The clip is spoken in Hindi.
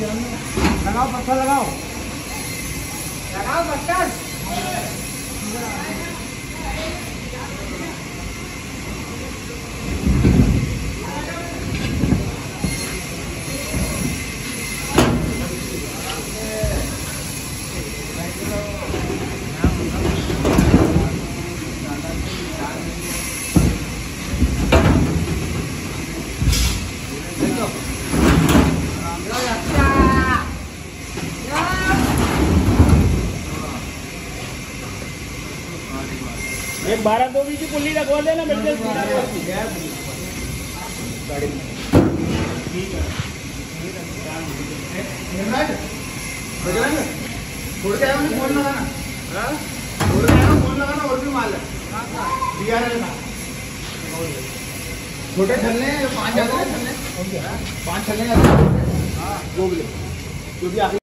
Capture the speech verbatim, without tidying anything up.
लगाओ पत्थर, लगाओ लगाओ पत्थर। एक बारह दो बीच की पुल्ली लगवा देना बिल्कुल गाड़ी में। ठीक है छोड़ के आया फोन लगाना, छोड़ के आया फोन लगाना। और भी माल है छोटे छलने पाँच छलने पाँच छलने जो भी